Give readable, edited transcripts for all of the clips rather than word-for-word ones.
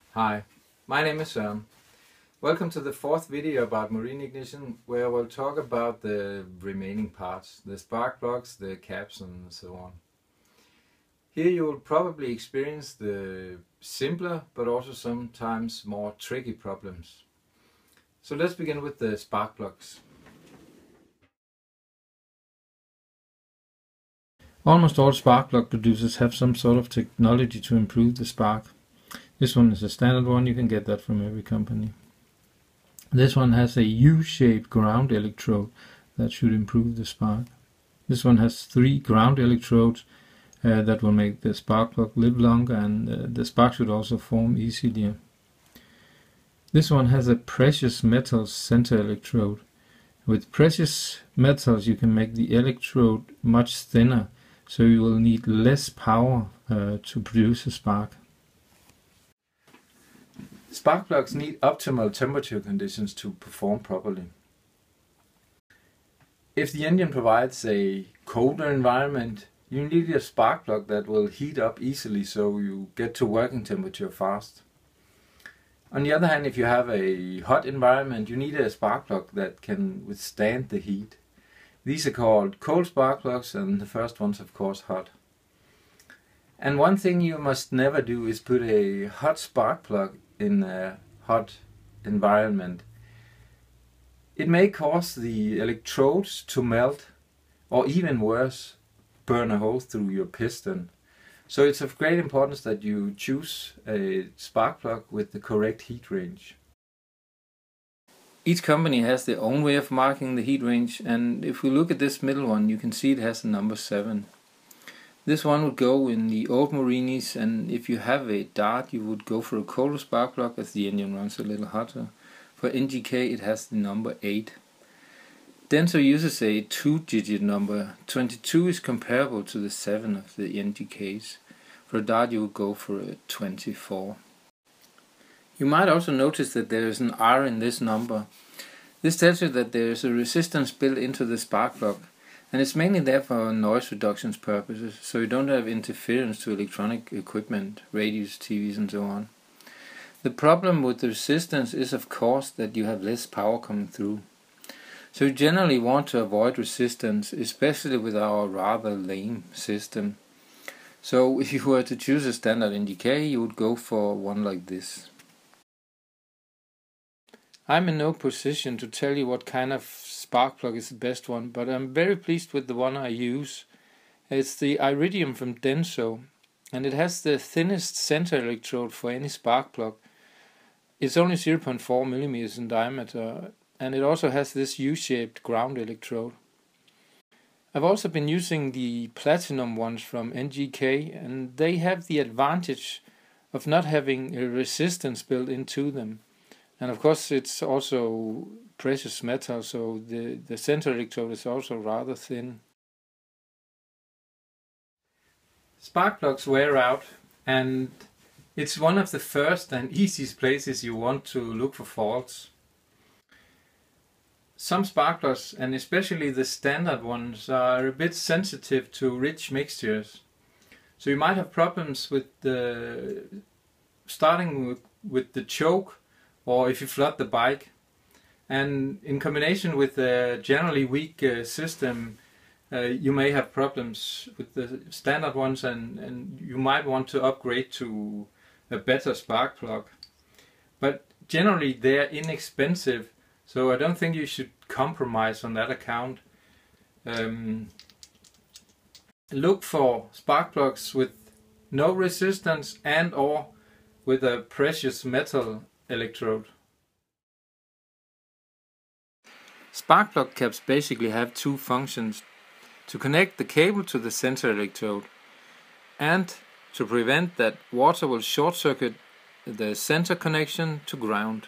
Hi, my name is Søren. Welcome to the fourth video about marine ignition, where we'll talk about the remaining parts, the spark plugs, the caps and so on. Here you will probably experience the simpler but also sometimes more tricky problems. So let's begin with the spark plugs. Almost all spark plug producers have some sort of technology to improve the spark. This one is a standard one, you can get that from every company. This one has a U-shaped ground electrode that should improve the spark. This one has 3 ground electrodes that will make the spark plug live longer, and the spark should also form easier. This one has a precious metals center electrode. With precious metals you can make the electrode much thinner, so you will need less power to produce a spark. Spark plugs need optimal temperature conditions to perform properly. If the engine provides a colder environment, you need a spark plug that will heat up easily so you get to working temperature fast. On the other hand, if you have a hot environment, you need a spark plug that can withstand the heat. These are called cold spark plugs, and the first one's of course hot. And one thing you must never do is put a hot spark plug in a hot environment. It may cause the electrodes to melt, or even worse, burn a hole through your piston. So it's of great importance that you choose a spark plug with the correct heat range. Each company has their own way of marking the heat range, and if we look at this middle one, you can see it has the number 7. This one would go in the old Marinis, and if you have a Dart you would go for a colder spark plug as the engine runs a little hotter. For NGK it has the number 8. Denso uses a 2-digit number. 22 is comparable to the 7 of the NGKs. For a Dart you would go for a 24. You might also notice that there is an R in this number. This tells you that there is a resistance built into the spark plug, and it's mainly there for noise reduction purposes, so you don't have interference to electronic equipment, radios, TVs and so on. The problem with the resistance is of course that you have less power coming through. So you generally want to avoid resistance, especially with our rather lame system. So if you were to choose a standard NGK, you would go for one like this. I'm in no position to tell you what kind of spark plug is the best one, but I'm very pleased with the one I use. It's the Iridium from Denso, and it has the thinnest center electrode for any spark plug. It's only 0.4 mm in diameter, and it also has this U-shaped ground electrode. I've also been using the platinum ones from NGK, and they have the advantage of not having a resistance built into them. And of course it's also precious metal, so the center electrode is also rather thin. Spark plugs wear out, and it's one of the first and easiest places you want to look for faults. Some spark plugs, and especially the standard ones, are a bit sensitive to rich mixtures. So you might have problems with starting with the choke, or if you flood the bike, and in combination with a generally weak system, you may have problems with the standard ones, and you might want to upgrade to a better spark plug. But generally they're inexpensive, so I don't think you should compromise on that account. Look for spark plugs with no resistance and or with a precious metal electrode. Spark plug caps basically have 2 functions: to connect the cable to the center electrode and to prevent that water will short circuit the center connection to ground.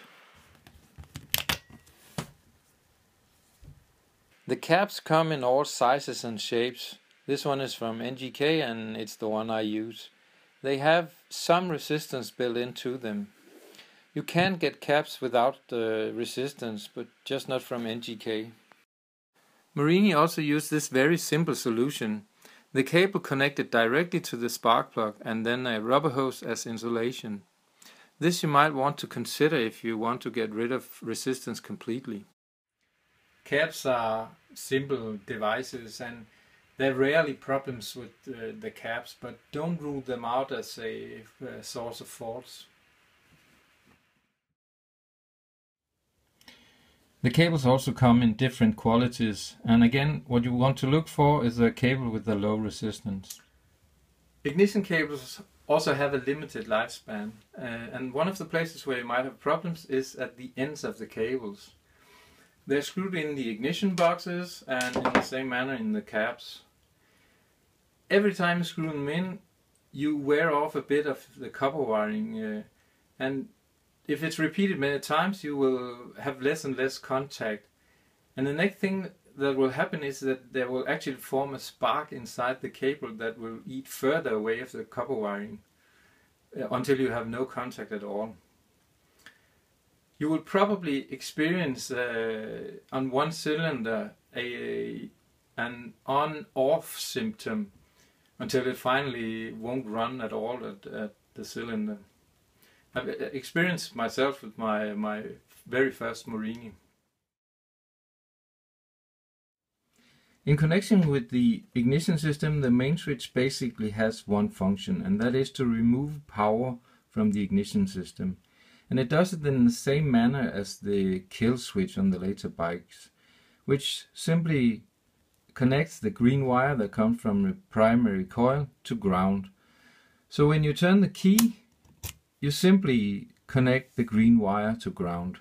The caps come in all sizes and shapes. This one is from NGK and it's the one I use. They have some resistance built into them. You can get caps without the resistance, but just not from NGK. Marini also used this very simple solution. The cable connected directly to the spark plug and then a rubber hose as insulation. This you might want to consider if you want to get rid of resistance completely. Caps are simple devices and there are rarely problems with the caps, but don't rule them out as a source of faults. The cables also come in different qualities, and again what you want to look for is a cable with a low resistance. Ignition cables also have a limited lifespan, and one of the places where you might have problems is at the ends of the cables. They're screwed in the ignition boxes and in the same manner in the caps. Every time you screw them in, you wear off a bit of the copper wiring, and if it's repeated many times, you will have less and less contact. And the next thing that will happen is that there will actually form a spark inside the cable that will eat further away of the copper wiring until you have no contact at all. You will probably experience on one cylinder an on-off symptom until it finally won't run at all at the cylinder. I've experienced myself with my very first Morini. In connection with the ignition system, the main switch basically has one function, and that is to remove power from the ignition system. And it does it in the same manner as the kill switch on the later bikes, which simply connects the green wire that comes from the primary coil to ground. So when you turn the key, you simply connect the green wire to ground.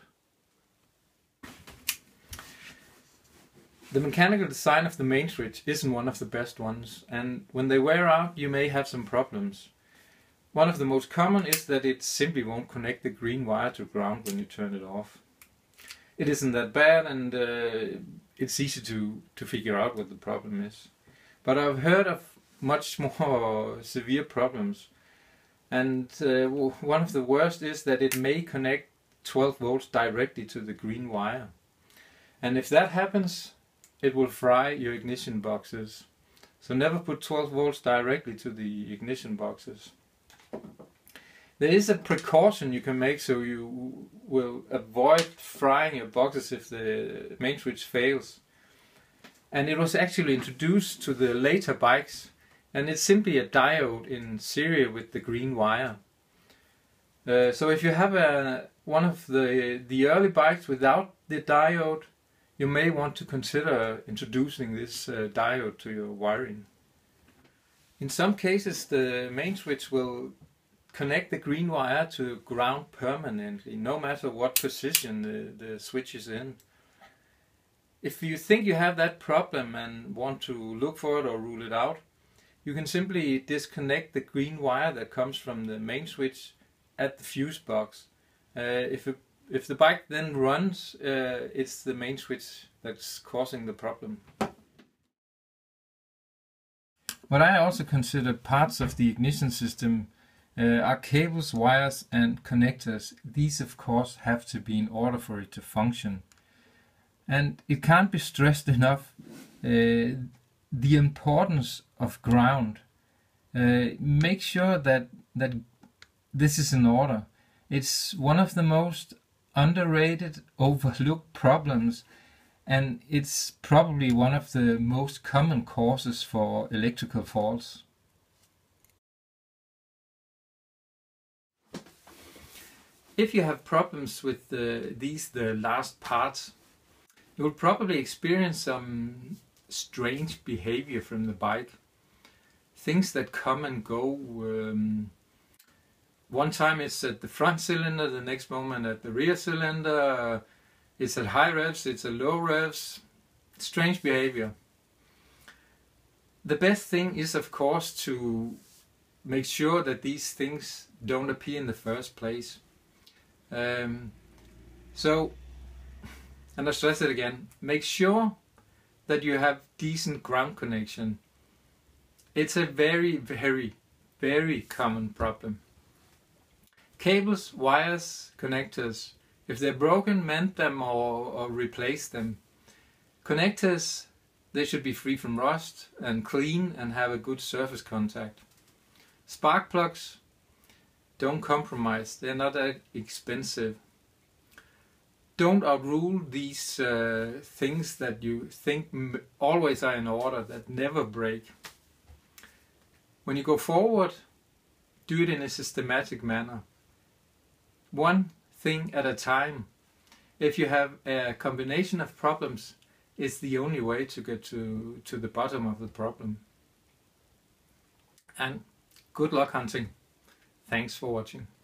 The mechanical design of the main switch isn't one of the best ones, and when they wear out you may have some problems. One of the most common is that it simply won't connect the green wire to ground when you turn it off. It isn't that bad, and it's easy to figure out what the problem is. But I've heard of much more severe problems. And one of the worst is that it may connect 12 volts directly to the green wire. And if that happens, it will fry your ignition boxes. So never put 12 volts directly to the ignition boxes. There is a precaution you can make so you will avoid frying your boxes if the main switch fails. And it was actually introduced to the later bikes. And it's simply a diode in series with the green wire. So if you have one of the early bikes without the diode, you may want to consider introducing this diode to your wiring. In some cases the main switch will connect the green wire to ground permanently, no matter what position the switch is in. If you think you have that problem and want to look for it or rule it out, you can simply disconnect the green wire that comes from the main switch at the fuse box. If the bike then runs, it's the main switch that's causing the problem. What I also consider parts of the ignition system are cables, wires and connectors. These of course have to be in order for it to function. And it can't be stressed enough the importance of ground. Make sure that this is in order. It's one of the most underrated, overlooked problems, and it's probably one of the most common causes for electrical faults. If you have problems with the last parts, you will probably experience some strange behavior from the bike. Things that come and go. One time it's at the front cylinder, the next moment at the rear cylinder. It's at high revs, it's at low revs. Strange behavior. The best thing is of course to make sure that these things don't appear in the first place. And I stress it again, make sure that you have decent ground connection. It's a very, very, very common problem. Cables, wires, connectors, if they're broken, mend them or replace them. Connectors, they should be free from rust and clean and have a good surface contact. Spark plugs, Don't compromise, they're not that expensive. Don't outrule these things that you think always are in order, that never break. When you go forward, do it in a systematic manner. One thing at a time. If you have a combination of problems, it's the only way to get to the bottom of the problem. And good luck hunting. Thanks for watching.